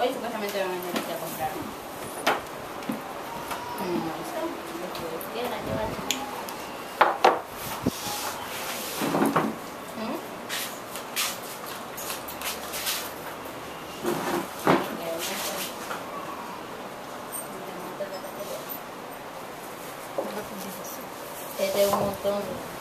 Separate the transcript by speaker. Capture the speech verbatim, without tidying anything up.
Speaker 1: hoy supuestamente van a venir aquí a comprar. No sé, lo que quieran llevar. ¿Mm? Este es un montón.